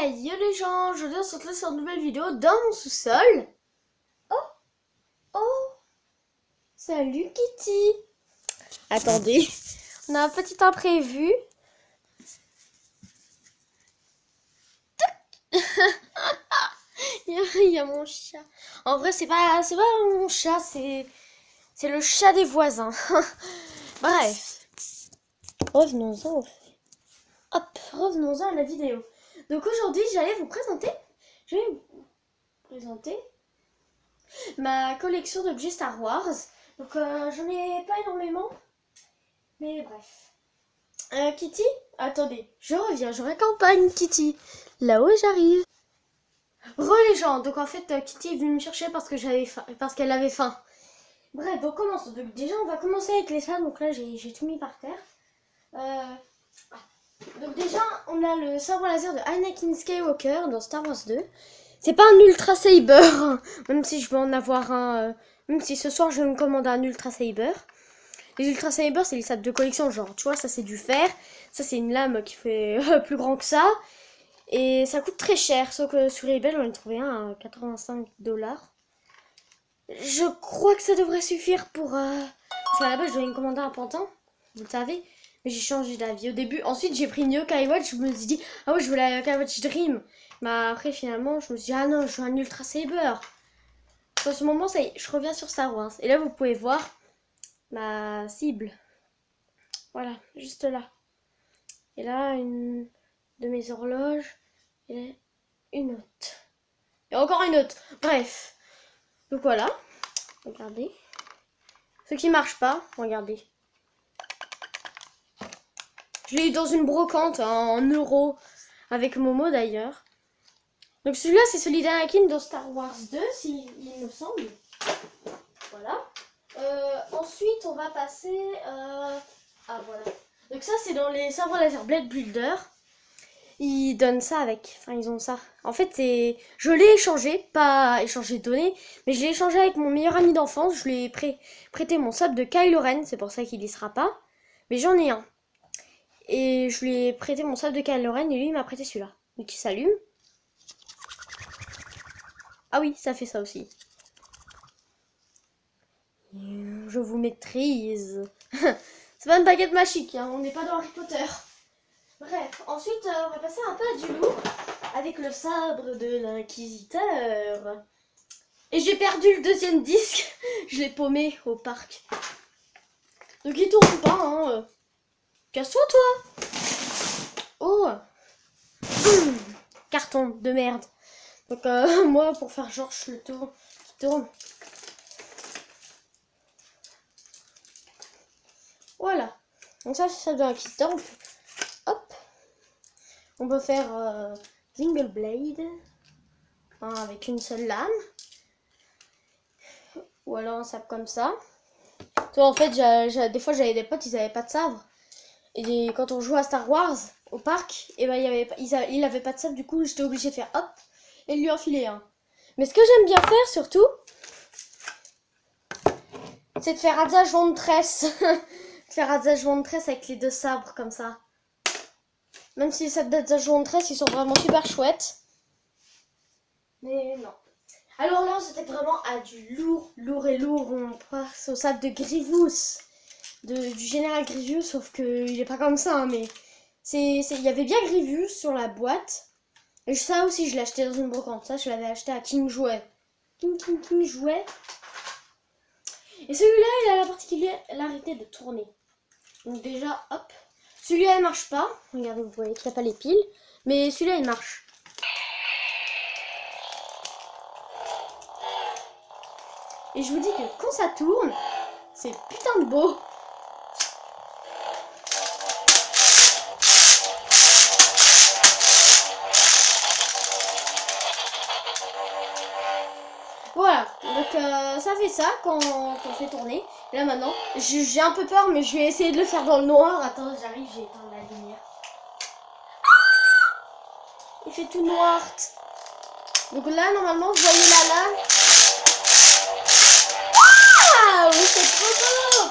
Hey, yo les gens, aujourd'hui on se retrouve sur une nouvelle vidéo dans mon sous-sol. Oh, oh, salut Kitty. Attendez, on a un petit imprévu. Il y a mon chat. En vrai, c'est pas mon chat, c'est le chat des voisins. Bref, revenons-en au fait. Hop, revenons-en à la vidéo. Donc aujourd'hui, je vais vous présenter ma collection d'objets Star Wars. Donc j'en ai pas énormément, mais bref. Kitty, attendez, je reviens, je raccompagne Kitty. Là-haut j'arrive. Les gens, donc en fait Kitty est venue me chercher parce que j'avais faim, parce qu'elle avait faim. Bref, donc commence. Donc déjà on va commencer avec les salles. Donc là j'ai tout mis par terre. Donc déjà on a le sabre laser de Anakin Skywalker dans Star Wars 2. C'est pas un Ultra Saber, même si je veux en avoir un, même si ce soir je vais me commander un Ultra Saber. Les Ultra Saber, c'est les sabres de collection, genre, tu vois, ça c'est du fer, ça c'est une lame qui fait plus grand que ça, et ça coûte très cher, sauf que sur eBay j'en ai trouvé un à 85 $. Je crois que ça devrait suffire pour... Parce qu'à la base je devais me commander un pantin, vous le savez, mais j'ai changé d'avis au début. Ensuite j'ai pris une Yokai Watch, je me suis dit, ah ouais je veux la Yokai Watch Dream. Mais après finalement je me suis dit, ah non je veux un Ultra Saber. En ce moment ça y est, je reviens sur Star Wars. Et là vous pouvez voir ma cible. Voilà, juste là. Et là une de mes horloges. Et là une autre. Et encore une autre. Bref. Donc voilà. Regardez. Ce qui marche pas, regardez. Je l'ai eu dans une brocante en euros. Avec Momo d'ailleurs. Donc celui-là c'est celui d'Anakin dans Star Wars 2, s'il me semble. Voilà. Ensuite on va passer... Ah voilà. Donc ça c'est dans les sabres laser Blade Builder. Ils donnent ça avec. Enfin ils ont ça. En fait c'est... Je l'ai échangé. Pas échangé donné. Mais je l'ai échangé avec mon meilleur ami d'enfance. Je lui ai prêté mon sabre de Kylo Ren. C'est pour ça qu'il y sera pas. Mais j'en ai un. Et je lui ai prêté mon sabre de Kylo Ren. Et lui il m'a prêté celui-là. Donc il s'allume. Ah oui ça fait ça aussi. Je vous maîtrise. C'est pas une baguette magique, hein, on n'est pas dans Harry Potter. Bref, ensuite on va passer un peu à du lourd avec le sabre de l'inquisiteur. Et j'ai perdu le deuxième disque, je l'ai paumé au parc. Donc il tourne pas, hein. Casse-toi toi. Oh. Carton de merde. Donc moi pour faire genre je le tourne. Voilà. Donc ça c'est ça de l'inquisiteur. Hop. On peut faire single blade. Hein, avec une seule lame. Ou alors un sabre comme ça. Toi, en fait, des fois j'avais des potes, ils avaient pas de sabre. Et quand on jouait à Star Wars au parc, et ben il avait pas de sabre, du coup j'étais obligée de faire hop et lui enfiler un. Mais ce que j'aime bien faire surtout, c'est de faire Hadza tresse. Faire Hadza tresse avec les deux sabres comme ça. Même si les sabres d'Hadza tresse ils sont vraiment super chouettes. Mais non. Alors là, c'était vraiment à du lourd. On passe au sabre de Grievous, du général Grievous, sauf qu'il est pas comme ça, hein, mais il y avait bien Grievous sur la boîte. Et ça aussi, je l'ai acheté dans une brocante. Ça, je l'avais acheté à King Jouet. King Jouet. Et celui-là, il a la particularité de tourner. Donc déjà, hop. Celui-là, il marche pas. Regardez, vous voyez qu'il n'y a pas les piles. Mais celui-là, il marche. Et je vous dis que quand ça tourne, c'est putain de beau. Voilà, donc ça fait ça quand on fait tourner. Et là maintenant, j'ai un peu peur, mais je vais essayer de le faire dans le noir. Attends, j'arrive, j'ai éteint la lumière. Il fait tout noir. Donc là, normalement, vous voyez la lame. Ah oui, c'est trop beau.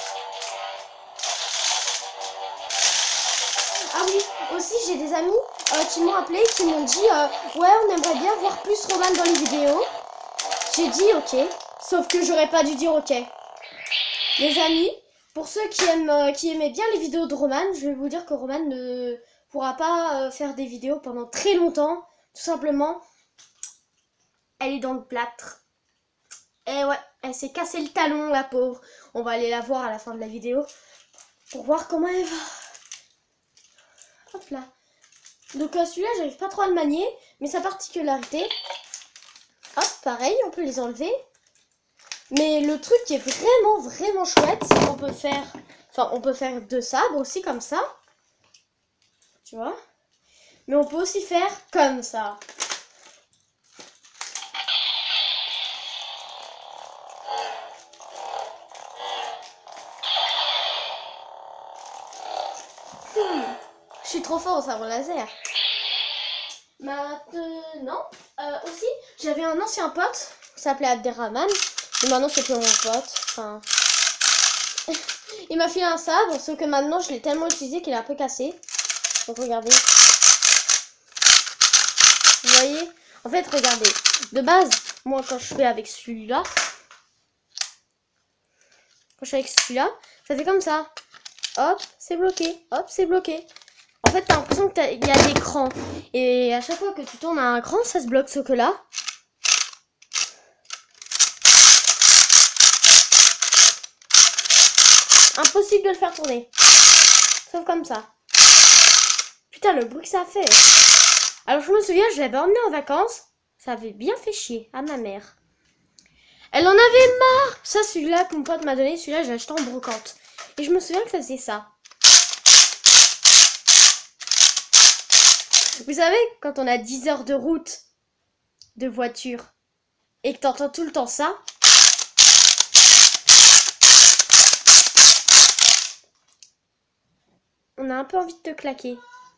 Ah oui, aussi j'ai des amis qui m'ont appelé, qui m'ont dit ouais, on aimerait bien voir plus Roman dans les vidéos. J'ai dit ok, sauf que j'aurais pas dû dire ok. Les amis, pour ceux qui aimaient bien les vidéos de Roman, je vais vous dire que Roman ne pourra pas faire des vidéos pendant très longtemps. Tout simplement, elle est dans le plâtre. Et ouais, elle s'est cassé le talon, la pauvre. On va aller la voir à la fin de la vidéo pour voir comment elle va. Hop là. Donc celui-là, j'arrive pas trop à le manier, mais sa particularité, hop, pareil, on peut les enlever. Mais le truc qui est vraiment chouette, c'est qu'on peut faire, on peut faire deux sabres aussi comme ça, tu vois. Mais on peut aussi faire comme ça. Je suis trop fort au sabre laser. Maintenant, aussi, j'avais un ancien pote qui s'appelait Abderrahman. Et maintenant, c'est plus mon pote. Enfin, il m'a filé un sabre, sauf que maintenant, je l'ai tellement utilisé qu'il est un peu cassé. Donc, regardez. Vous voyez? En fait, regardez. De base, moi, quand je fais avec celui-là, ça fait comme ça. Hop, c'est bloqué. Hop, c'est bloqué. En fait, t'as l'impression qu'il y a des crans. Et à chaque fois que tu tournes à un cran, ça se bloque, ce que là. Impossible de le faire tourner. Sauf comme ça. Putain, le bruit que ça fait. Alors, je me souviens, je l'avais emmené en vacances. Ça avait bien fait chier à ma mère. Elle en avait marre. Ça, celui-là que mon pote m'a donné, celui-là, j'ai acheté en brocante. Et je me souviens que ça faisait ça. Vous savez, quand on a 10 heures de route de voiture et que t'entends tout le temps ça, on a un peu envie de te claquer.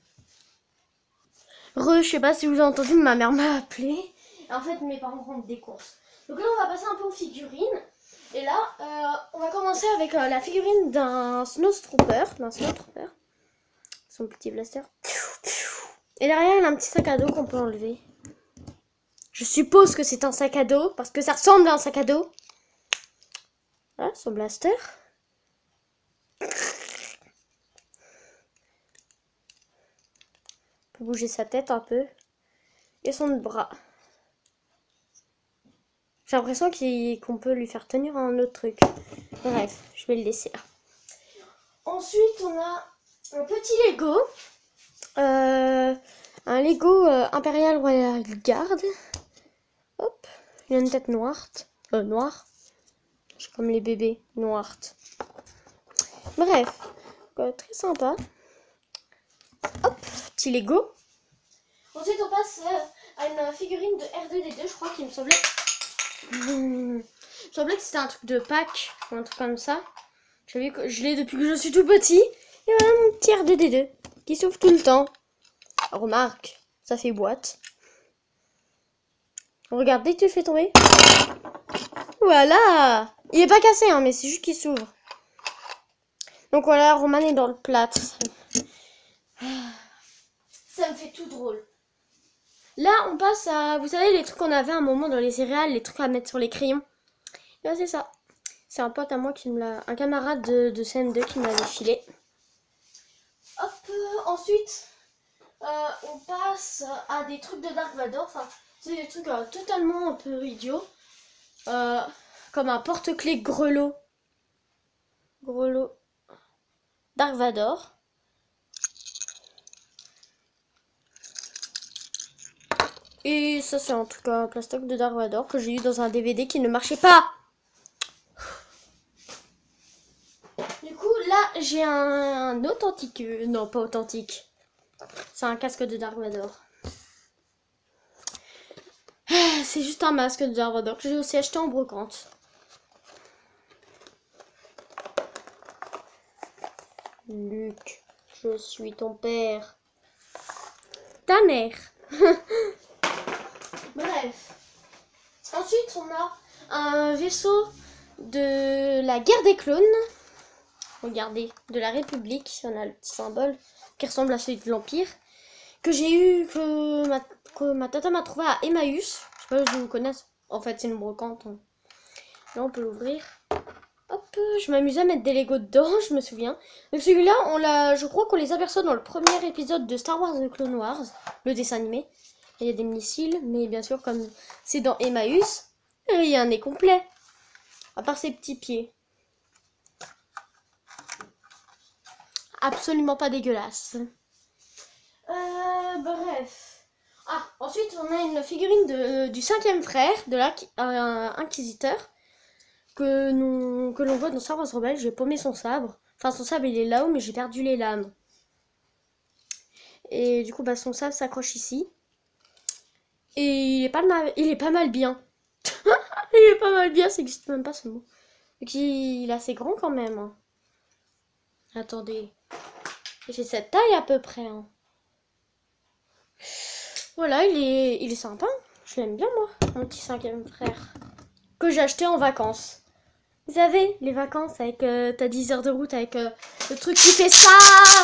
Je sais pas si vous avez entendu, mais ma mère m'a appelé. En fait, mes parents rentrent des courses. Donc là, on va passer un peu aux figurines. Et là, on va commencer avec la figurine d'un Snowtrooper. Son petit blaster. Et derrière, il a un petit sac à dos qu'on peut enlever. Je suppose que c'est un sac à dos, parce que ça ressemble à un sac à dos. Voilà, son blaster. On peut bouger sa tête un peu. Et son bras. J'ai l'impression qu'on peut lui faire tenir un autre truc. Bref, je vais le laisser là. Ensuite, on a un petit Lego. Un Lego Imperial Royal Guard. Hop, il a une tête noire. Noire. C'est comme les bébés, noire. Bref, très sympa. Hop, petit Lego. Ensuite, on passe à une figurine de R2D2, je crois qu'il me semblait. Il me semblait que c'était un truc de Pâques, ou un truc comme ça. Je l'ai depuis que je suis tout petit. Et voilà mon petit R2D2 qui s'ouvre tout le temps. Remarque, ça fait boîte. Regardez, tu le fais tomber. Voilà. Il est pas cassé, hein, mais c'est juste qu'il s'ouvre. Donc voilà, Roman est dans le plâtre. Ça me fait tout drôle. Là, on passe à, vous savez, les trucs qu'on avait à un moment dans les céréales, les trucs à mettre sur les crayons. Et là, c'est ça. C'est un pote à moi qui me l'a, un camarade de CM2 qui me l'avait filé. Hop, ensuite, on passe à des trucs de Dark Vador. Enfin, c'est des trucs totalement un peu idiots. Comme un porte-clés grelot. Dark Vador. Et ça, c'est un truc en plastoc de Dark Vador que j'ai eu dans un DVD qui ne marchait pas. Du coup, là, j'ai un authentique. Non, pas authentique. C'est un casque de Dark Vador. C'est juste un masque de Dark Vador que j'ai aussi acheté en brocante. Luc, je suis ton père. Ta mère. Bref. Ensuite, on a un vaisseau de la guerre des clones. Regardez, de la République. On a le petit symbole qui ressemble à celui de l'Empire. que j'ai eu, que ma tata m'a trouvé à Emmaüs. Je sais pas si vous connaissez. En fait, c'est une brocante. Hein. Là, on peut l'ouvrir. Hop, je m'amusais à mettre des Lego dedans, je me souviens. Donc celui-là, je crois qu'on les aperçoit dans le premier épisode de Star Wars The Clone Wars, le dessin animé. Il y a des missiles, mais bien sûr, comme c'est dans Emmaüs, il y a un nez complet. À part ses petits pieds. Absolument pas dégueulasse. Bref. Ah, ensuite, on a une figurine du 5e frère, de l'inquisiteur. Que l'on voit dans Star Wars Rebelle. J'ai paumé son sabre. Enfin, son sabre, il est là-haut, mais j'ai perdu les lames. Et du coup, bah, son sabre s'accroche ici. Et il est pas mal bien. Il est pas mal bien, ça n'existe même pas ce mot. Donc, il est assez grand quand même. Hein. Attendez. J'ai cette taille à peu près. Hein. Voilà, il est sympa. Je l'aime bien, moi, mon petit 5e frère. Que j'ai acheté en vacances. Vous savez, les vacances avec t'as 10 heures de route avec le truc qui fait ça.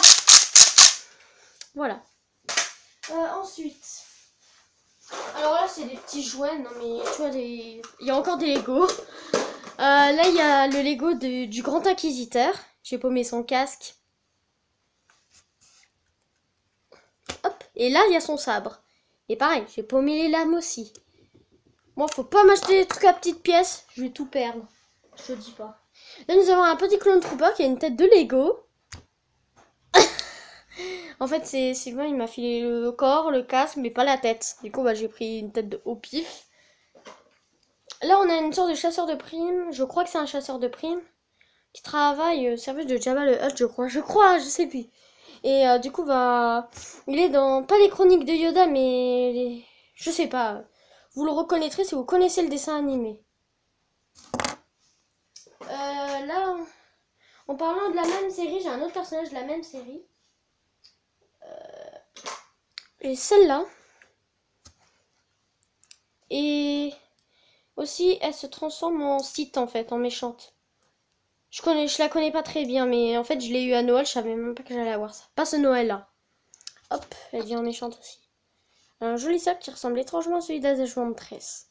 Voilà. Ensuite. Alors là, c'est des petits jouets. Non, mais tu vois, il y a encore des Lego. Là, il y a le Lego du Grand Inquisiteur. J'ai paumé son casque. Hop. Et là, il y a son sabre. Et pareil, j'ai paumé les lames aussi. Bon, faut pas m'acheter des trucs à petites pièces. Je vais tout perdre. Je te dis pas. Là, nous avons un petit clone trooper qui a une tête de Lego. En fait, c'est Sylvain, il m'a filé le corps, le casque, mais pas la tête. Du coup, bah, j'ai pris une tête de au pif. Là, on a une sorte de chasseur de primes. Je crois que c'est un chasseur de primes. Qui travaille au service de Jabba le Hutt, je crois. Je sais plus. Et du coup, bah, il est dans, pas les chroniques de Yoda, mais je sais pas. Vous le reconnaîtrez si vous connaissez le dessin animé. Là, en parlant de la même série, j'ai un autre personnage de la même série. Et celle-là. Et aussi, elle se transforme en Sith, en fait, en méchante. Je la connais pas très bien, mais en fait, je l'ai eu à Noël, je savais même pas que j'allais avoir ça. Pas ce Noël-là. Hop, elle devient méchante aussi. Un joli sac qui ressemble étrangement à celui d'Azage Ventress.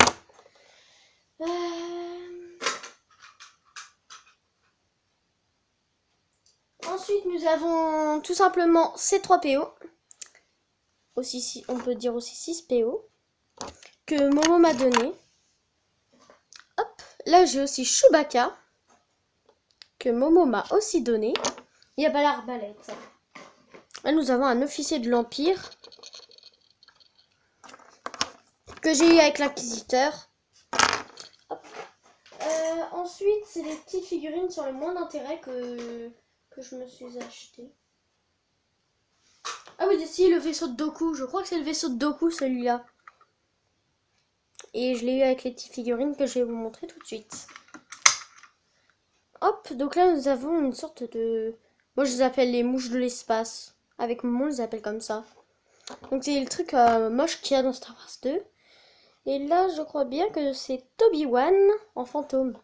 Ensuite, nous avons tout simplement C3PO. Aussi, on peut dire aussi 6PO. Que Momo m'a donné. Hop, là j'ai aussi Chewbacca. Que Momo m'a aussi donné. Il n'y a pas l'arbalète. Là, nous avons un officier de l'Empire. Que j'ai eu avec l'Inquisiteur. Ensuite, c'est des petites figurines sur le moins d'intérêt que je me suis acheté. Ah oui, si, le vaisseau de Doku. Je crois que c'est le vaisseau de Doku, celui-là. Et je l'ai eu avec les petites figurines que je vais vous montrer tout de suite. Hop, donc là, nous avons une sorte de... Moi, je les appelle les mouches de l'espace. Avec mon on les appelle comme ça. Donc, c'est le truc moche qu'il y a dans Star Wars 2. Et là, je crois bien que c'est Obi-Wan en fantôme.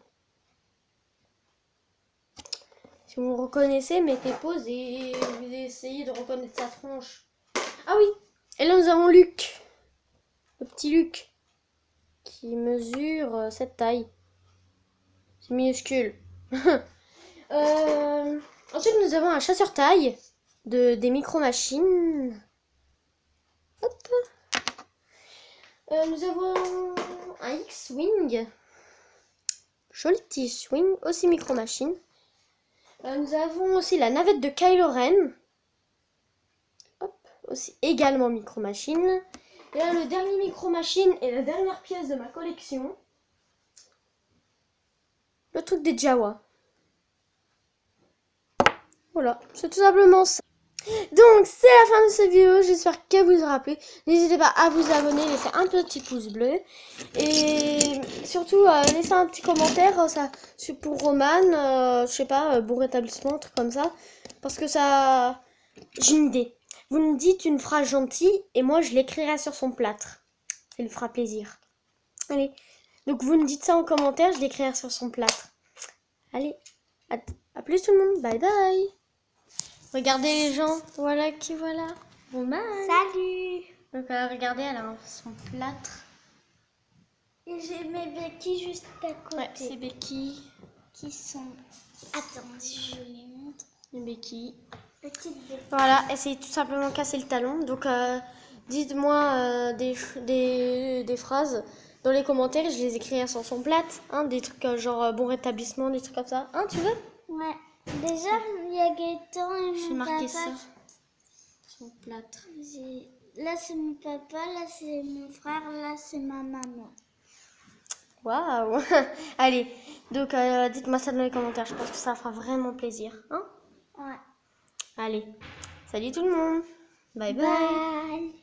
Si vous me reconnaissez, mettez pause et vous essayez de reconnaître sa tronche. Ah oui. Et là, nous avons Luke. Le petit Luke. Qui mesure cette taille. C'est minuscule. Ensuite, nous avons un chasseur-taille. Des micro-machines. Hop. Nous avons un X-Wing. Joli petit X-Wing. Aussi micro-machine. Nous avons aussi la navette de Kylo Ren. Hop, aussi également micro-machine. Et là, le dernier micro-machine et la dernière pièce de ma collection. Le truc des Jawa. Voilà, c'est tout simplement ça. Donc, c'est la fin de cette vidéo. J'espère qu'elle vous aura plu. N'hésitez pas à vous abonner, laisser un petit pouce bleu. Et surtout, laisser un petit commentaire ça, pour Roman. Je sais pas, bon rétablissement, un truc comme ça. Parce que ça... J'ai une idée. Vous me dites une phrase gentille et moi, je l'écrirai sur son plâtre. Ça lui fera plaisir. Allez. Donc, vous me dites ça en commentaire, je l'écrirai sur son plâtre. Allez. À plus tout le monde. Bye bye. Regardez les gens, voilà qui voilà. Roman. Salut. Donc regardez, elle a son plâtre. Et j'ai mes béquilles juste à côté. Ouais, c'est béquilles. Qui sont... Attends, je les montre. Les béquilles. Petites béquilles. Voilà, et c'est tout simplement casser le talon. Donc dites-moi des phrases dans les commentaires. Je les écris à son plate. Hein, des trucs genre bon rétablissement, des trucs comme ça. Hein, tu veux? Ouais. Déjà, il y a Gaëtan et J'ai mon marqué papa. ça. Son plâtre. Là, c'est mon papa, là, c'est mon frère, là, c'est ma maman. Waouh. Allez, donc dites-moi ça dans les commentaires. Je pense que ça fera vraiment plaisir. Hein? Ouais. Allez, salut tout le monde. Bye bye. Bye.